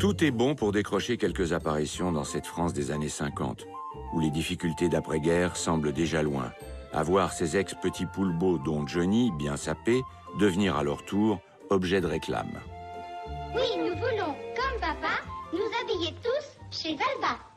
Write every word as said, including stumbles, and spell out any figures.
Tout est bon pour décrocher quelques apparitions dans cette France des années cinquante, où les difficultés d'après-guerre semblent déjà loin. À voir ces ex-petits poulbeaux, dont Johnny, bien sapé, devenir à leur tour objet de réclame. Oui, nous voulons, comme papa, nous habiller tous chez Valva.